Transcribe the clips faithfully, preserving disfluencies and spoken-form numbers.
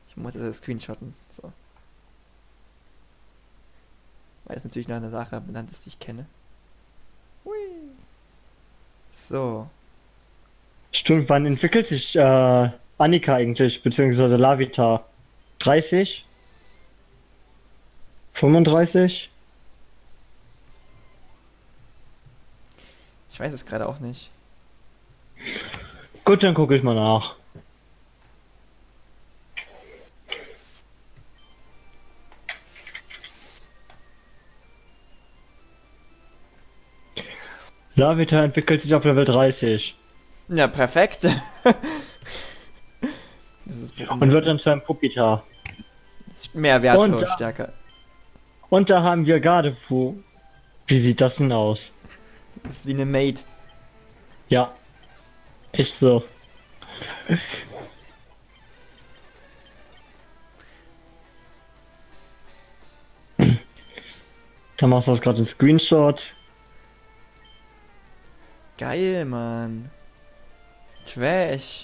Ich muss das screenshotten. So. Weil es natürlich nach einer Sache benannt ist, die ich kenne. Hui. So. Stimmt, wann entwickelt sich äh, Annika eigentlich, beziehungsweise Lavita? dreißig? fünfunddreißig? Ich weiß es gerade auch nicht. Gut, dann gucke ich mal nach. Lavita entwickelt sich auf Level dreißig Ja, perfekt. Dieses und wird dann zu einem Puppita. ist mehr Wert Und und da- stärker. Und da haben wir Gardefu. Wie sieht das denn aus? Das ist wie eine Maid. Ja, echt so. Da machst du das gerade einen Screenshot. Geil, Mann. Trash.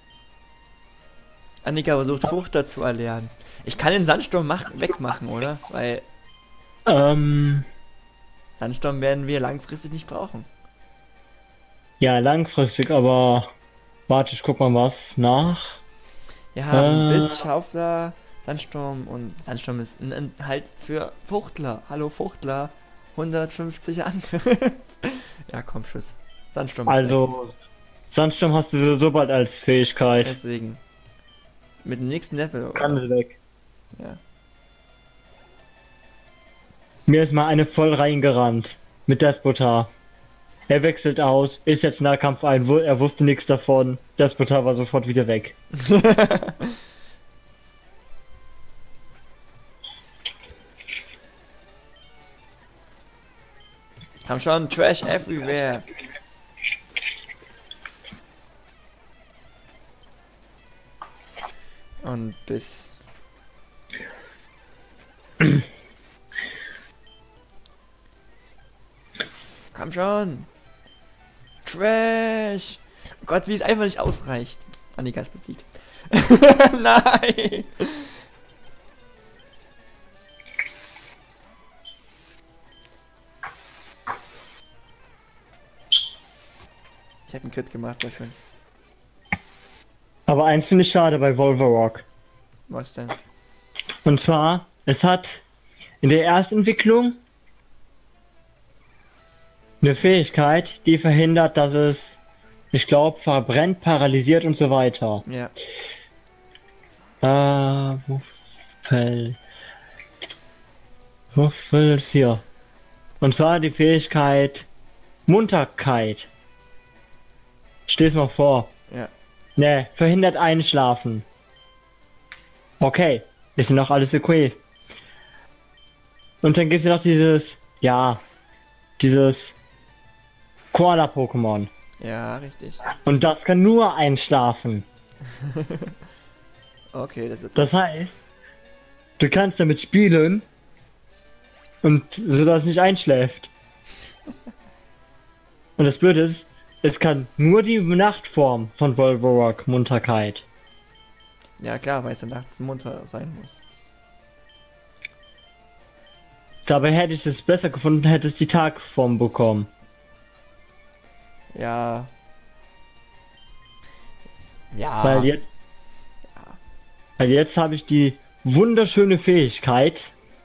Annika versucht Fuchter zu erlernen. Ich kann den Sandsturm mach wegmachen, oder? Weil Ähm, Sandsturm werden wir langfristig nicht brauchen. ja, langfristig, aber warte, ich guck mal was nach. Wir haben Äh. Biss, Schaufler, Sandsturm und Sandsturm ist ein, ein, halt für Fuchtler. Hallo Fuchtler. hundertfünfzig Angriff. Ja, komm, Schuss. Sandsturm ist weg. Also, Sandsturm hast du so bald als Fähigkeit. Deswegen. Mit dem nächsten Level, oder? Kann es weg. Ja. Mir ist mal eine voll reingerannt. Mit Despotar. Er wechselt aus, ist jetzt Nahkampf ein, wu- er wusste nichts davon. Despotar war sofort wieder weg. Haben schon Trash everywhere. Und bis. Komm schon. Trash. Oh Gott, wie es einfach nicht ausreicht. Annika ist besiegt. Nein. Ich hab einen Crit gemacht, war schön. Aber eins finde ich schade bei Volverock. Was denn? Und zwar, es hat in der Erstentwicklung eine Fähigkeit, die verhindert, dass es, ich glaube, verbrennt, paralysiert und so weiter. Ja. Äh, wo fällt... Wo fällt es hier? Und zwar die Fähigkeit Munterkeit. Steh's mal vor. Ja. Ne, verhindert Einschlafen. Okay, ist noch alles okay. Und dann gibt's ja noch dieses, ja, dieses Koala-Pokémon. Ja, richtig. Und das kann nur einschlafen. Okay, das ist. Das heißt, du kannst damit spielen und so dass es nicht einschläft. Und das Blöde ist, es kann nur die Nachtform von Volverock Munterkeit. Ja, klar, weil es dann nachts munter sein muss. Dabei hätte ich es besser gefunden, hätte es die Tagform bekommen. Ja. Ja. Weil jetzt, Ja. weil jetzt habe ich die wunderschöne Fähigkeit,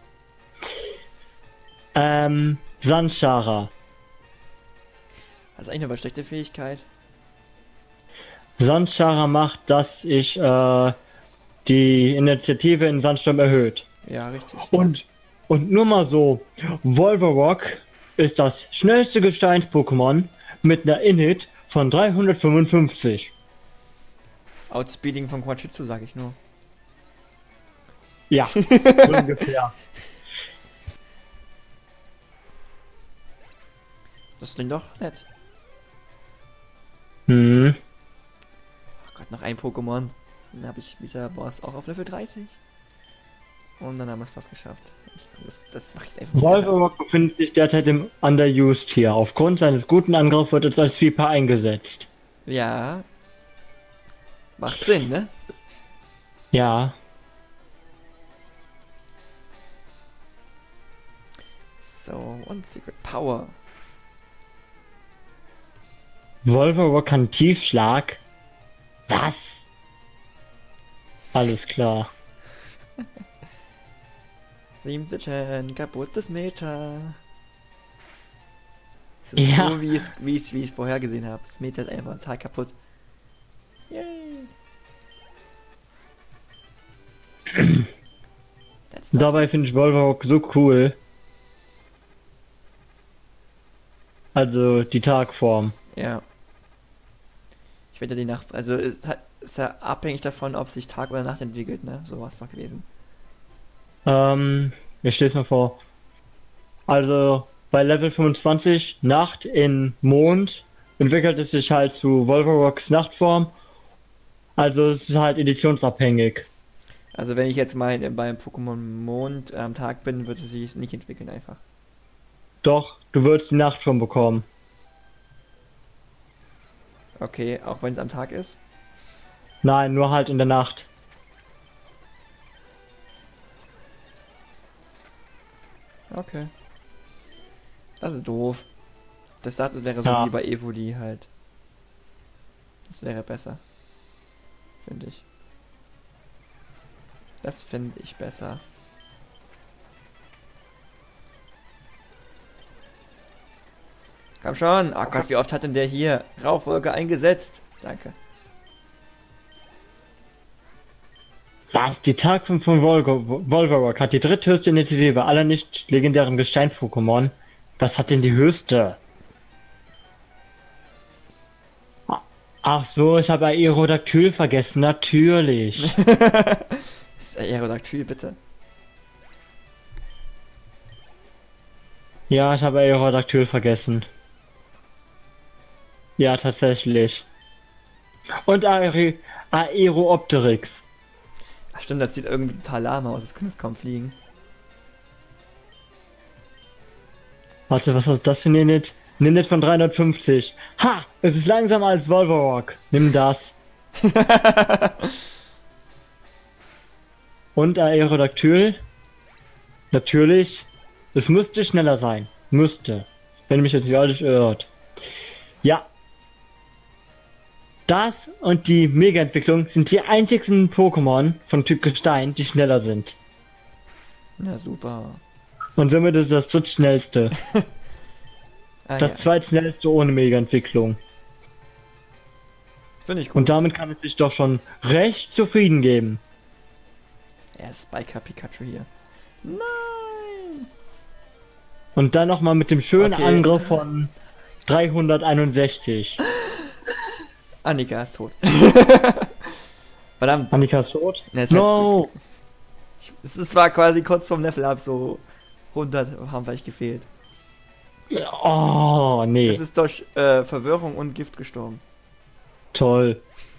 ähm, Sandschara. Also eigentlich eine versteckte Fähigkeit. Sandschara macht, dass ich äh, die Initiative in Sandsturm erhöht. Ja, richtig. Und, und nur mal so, Volverock ist das schnellste Gesteins-Pokémon mit einer Init von dreihundertfünfundfünfzig. Outspeeding von Quatschitsu, sag ich nur. Ja, ungefähr. Das klingt doch nett. Hm. Oh Gott, noch ein Pokémon. Dann habe ich dieser Boss auch auf Level dreißig. Und dann haben wir es fast geschafft. Ich, das das mache ich einfach nicht. Volverock befindet sich derzeit im Underused Tier. Aufgrund seines guten Angriffs wird es als Sweeper eingesetzt. Ja. Macht Sinn, ne? Ja. und Secret Power. Volvarok kann Tiefschlag. Was? Alles klar. Siebte Gen, kaputtes Meta. Das ist Ja. so, wie es, wie es, wie ich es vorher gesehen habe. Das Meta ist einfach total kaputt. Yay. That's not- Dabei finde ich Volvarok so cool. Also die Tagform. Ja. Ich werde die Nacht. Also es hat, ist ja abhängig davon, ob sich Tag oder Nacht entwickelt, ne? So war es doch gewesen. Ähm, ich stelle es mal vor. Also bei Level fünfundzwanzig Nacht in Mond entwickelt es sich halt zu Volvaroks Nachtform. Also es ist halt editionsabhängig. Also wenn ich jetzt mal beim Pokémon Mond am Tag bin, wird es sich nicht entwickeln einfach. Doch, du würdest die Nachtform bekommen. Okay, auch wenn es am Tag ist. Nein, nur halt in der Nacht. Okay. Das ist doof. Das dachte, es wäre so Ja. wie bei Evoli halt. Das wäre besser. Finde ich. Das finde ich besser. Komm schon. Oh Gott, wie oft hat denn der hier Rauchwolke eingesetzt? Danke. Was? Die Tagform von Volgo- Volvarok hat die dritthöchste Initiative aller nicht legendären Gestein-Pokémon. Was hat denn die höchste? Ach so, ich habe Aerodactyl vergessen. Natürlich. Das ist Aerodactyl, bitte. Ja, ich habe Aerodactyl vergessen. Ja, tatsächlich. Und Aer Aeroopteryx. Ach stimmt, das sieht irgendwie total lahm aus. Das könnte kaum fliegen. Warte, was ist das für ein Ninit? Ninit von dreihundertfünfzig. Ha! Es ist langsamer als Volvarok. Nimm das. Und Aerodactyl? Natürlich. Es müsste schneller sein. Müsste. Wenn mich jetzt nicht alles irrt. Ja. Das und die Mega-Entwicklung sind die einzigsten Pokémon von Typ Gestein, die schneller sind. Ja, super. Und somit ist das drittschnellste. Ah, Das ja. zweitschnellste ohne Mega-Entwicklung. Finde ich gut. Und damit kann es sich doch schon recht zufrieden geben. Er ist Spiker Pikachu hier. Nein! Und dann nochmal mit dem schönen Okay. Angriff von dreihunderteinundsechzig. Annika ist tot. Verdammt. Annika ist tot? Ja, es No! Ich, es es war quasi kurz zum Level-Up, so hundert haben vielleicht gefehlt. Oh, nee. Es ist durch äh, Verwirrung und Gift gestorben. Toll.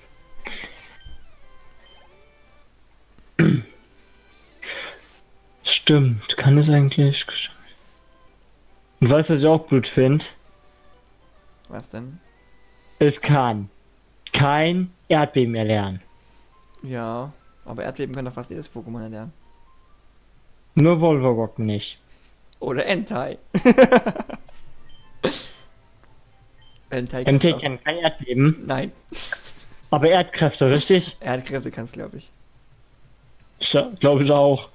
Stimmt, kann es eigentlich. Und weißt du, was ich auch gut finde? Was denn? Es kann kein Erdbeben erlernen. Ja, aber Erdbeben kann doch fast jedes Pokémon erlernen. Nur Volvarok nicht. Oder Entei. Entei M kann's T auch. kann kein Erdbeben, Nein, aber Erdkräfte, richtig? Erdkräfte kannst glaube ich. Glaube ich auch.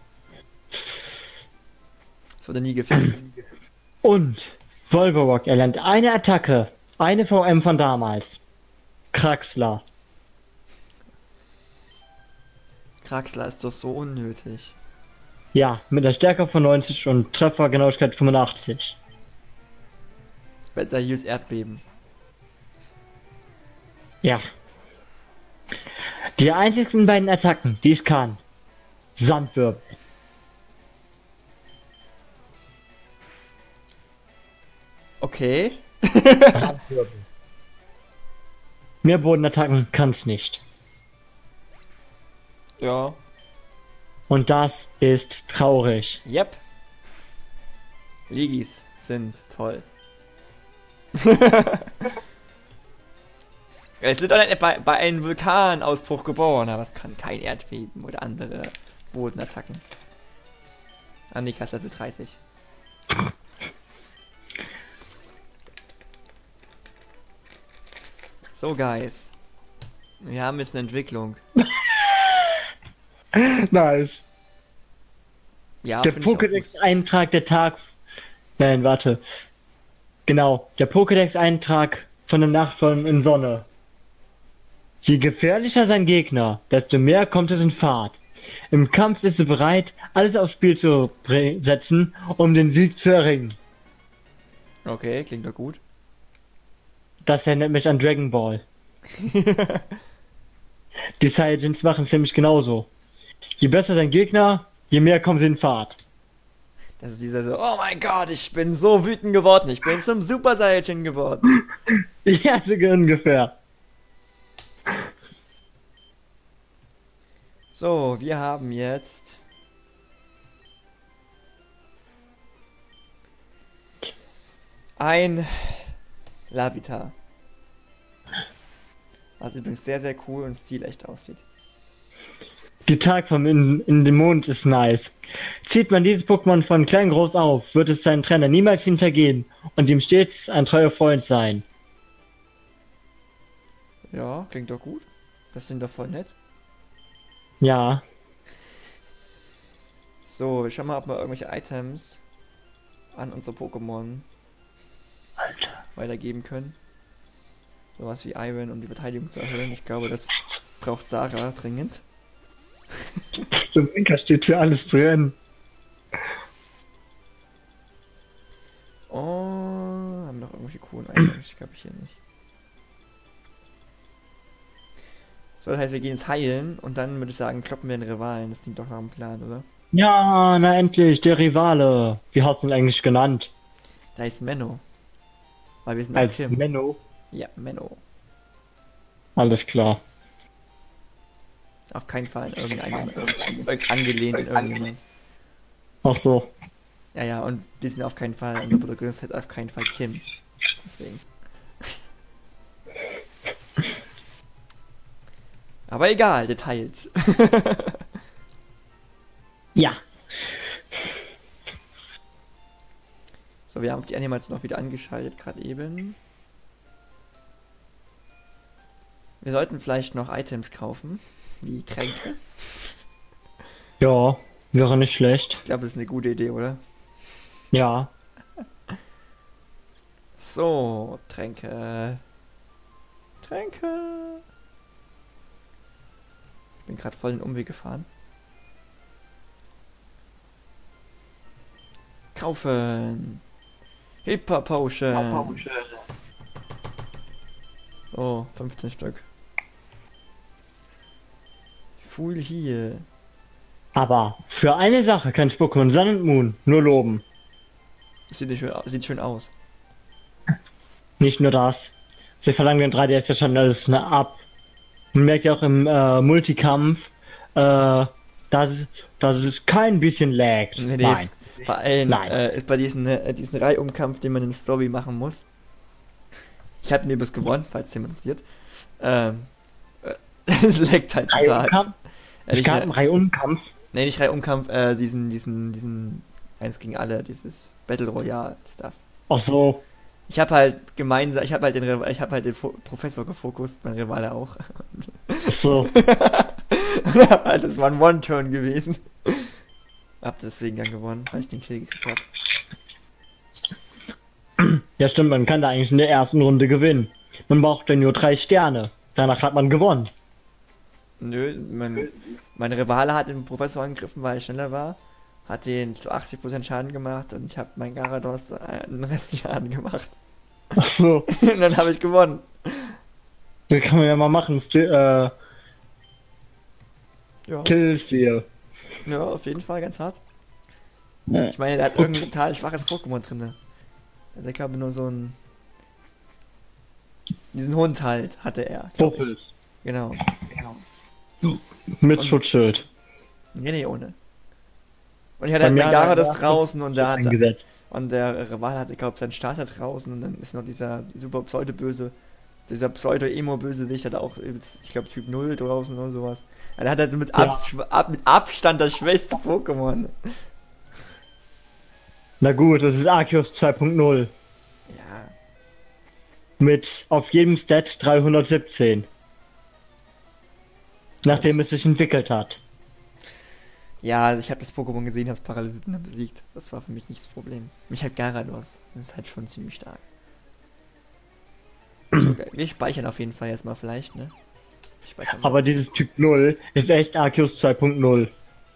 Das wurde nie gefixt. Und Volvarok erlernt eine Attacke, eine V M von damals. Kraxler. Kraxler ist doch so unnötig. Ja, mit einer Stärke von neunzig und Treffergenauigkeit fünfundachtzig. Better use Erdbeben. Ja. Die einzigsten beiden Attacken, die es kann. Sandwirbel. Okay. Sandwirbel. Mehr Bodenattacken kann es nicht. Ja. Und das ist traurig. Yep. Ligis sind toll. Es sind doch nicht bei, bei einem Vulkanausbruch geboren, aber es kann kein Erdbeben oder andere Bodenattacken. Annika ist Level dreißig. So, Guys. Wir haben jetzt eine Entwicklung. Nice. Ja, Der finde ich auch gut. Pokédex-Eintrag der Tag. Nein, warte. Genau, der Pokédex-Eintrag von der Nacht von in Sonne. Je gefährlicher sein Gegner, desto mehr kommt es in Fahrt. Im Kampf ist er bereit, alles aufs Spiel zu bre- setzen, um den Sieg zu erringen. Okay, klingt doch gut. Das erinnert mich an Dragon Ball. Die Saiyajins machen es nämlich genauso. Je besser sein Gegner, je mehr kommen sie in Fahrt. Das ist dieser so, oh mein Gott, ich bin so wütend geworden. Ich bin zum Super Saiyajin geworden. Ja, so ungefähr. So, wir haben jetzt ein Lavita. Was übrigens sehr, sehr cool und stilecht aussieht. Die Tagform in, in dem Mond ist nice. Zieht man dieses Pokémon von klein groß auf, wird es seinen Trainer niemals hintergehen und ihm stets ein treuer Freund sein. Ja, klingt doch gut. Das klingt doch voll nett. Ja, So, wir schauen mal, ob wir irgendwelche Items an unsere Pokémon Alter. weitergeben können. Sowas wie Iron, um die Verteidigung zu erhöhen. Ich glaube, das braucht Sarah dringend. Zum Winker steht hier alles drin. Oh, haben wir noch irgendwelche coolen Items? Ich glaube ich hier nicht. So, das heißt, wir gehen jetzt heilen und dann würde ich sagen, kloppen wir den Rivalen. Das klingt doch nach einem Plan, oder? Ja, na endlich, der Rivale. Wie hast du ihn eigentlich genannt? Da ist Menno. Weil wir sind Als Kim. Menno. Ja, Menno. Alles klar. Auf keinen Fall in irgendeinem irg- angelehnt in irgendjemand. Ach so. Ja, ja, und wir sind auf keinen Fall, unser Protagonist heißt auf keinen Fall Kim. Deswegen. Aber egal, Details. Ja. So, wir haben die Animals noch wieder angeschaltet, gerade eben. Wir sollten vielleicht noch Items kaufen, wie Tränke. Ja, wäre nicht schlecht. Ich glaube, das ist eine gute Idee, oder? Ja. So, Tränke. Tränke. Ich bin gerade voll den Umweg gefahren. Kaufen. Hyper Potion. Oh, fünfzehn Stück. Full Heal. Aber für eine Sache kann ich Pokémon Sun und Moon nur loben. Sieht, nicht schön, au- sieht schön aus. Nicht nur das. Sie verlangen den drei D S ja schon alles ne, ab. Man merkt ja auch im äh, Multikampf, äh, dass, es- dass es kein bisschen laggt. Nee, nee, Nein. Vor allem Nein. äh, ist bei diesem äh, diesen Reihumkampf, den man in der Story machen muss. Ich habe den übrigens gewonnen, falls jemand interessiert. Ähm, äh, es leckt halt total. Reihumkampf? Äh, Es nicht, gab einen Reihumkampf. nee, nicht Reihumkampf, äh, diesen, diesen, diesen eins gegen alle, dieses Battle Royale Stuff. Ach so. Ich habe halt gemeinsam, ich habe halt den, Re- ich habe halt den Fo Professor gefokust, mein Rivale auch. Ach so. Das war ein One-Turn gewesen. Hab deswegen dann gewonnen, weil ich den Kill gekriegt habe. Ja, stimmt, man kann da eigentlich in der ersten Runde gewinnen. Man braucht dann nur drei Sterne. Danach hat man gewonnen. Nö, mein, mein Rivale hat den Professor angegriffen, weil er schneller war. Hat den zu achtzig Prozent Schaden gemacht und ich habe mein Garados äh, den Rest Schaden gemacht. Ach so. Und dann habe ich gewonnen. Das kann man ja mal machen. Sti äh, Ja, Killstil. ja, auf jeden Fall ganz hart. Ja. Ich meine, der hat irgendein total schwaches Pokémon drin. Also ich glaube nur so ein... Diesen Hund halt, hatte er. glaub ich. Puffels. Genau. Mit Und- Schutzschild. Nee, nee, ohne. Und ich hatte Bei halt mir mein hat er Garados gesagt, draußen und der hatte... Eingesetzt. Und der Rival hatte, glaube ich, seinen Starter draußen und dann ist noch dieser super Pseudo-Böse, dieser Pseudo-Emo-Bösewicht hat auch, ich glaube, Typ null draußen oder sowas. Er hat halt mit, Ja. Abs ab, mit Abstand das schwächste Pokémon. Na gut, das ist Arceus zwei Punkt null. Ja. mit auf jedem Stat dreihundertsiebzehn. Nachdem Das- es sich entwickelt hat. Ja, also ich habe das Pokémon gesehen, habe es Parasiten dann besiegt. Das war für mich nicht das Problem. Mich halt Gyarados. Das ist halt schon ziemlich stark. So, wir speichern auf jeden Fall jetzt mal vielleicht, ne? Ich speichere mal. Aber dieses Typ null ist echt Arceus zwei Punkt null.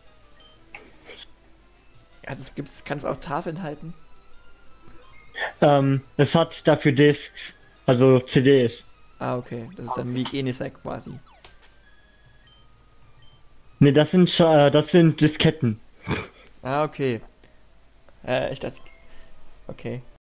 Ja, das gibt's, kann es auch Tafeln halten? Ähm, es hat dafür Discs, also C Ds. Ah, okay. Das ist dann wie Genesec quasi. Ne, das sind Scha- äh, das sind Disketten. Ah, okay. Äh, ich dachte. Okay.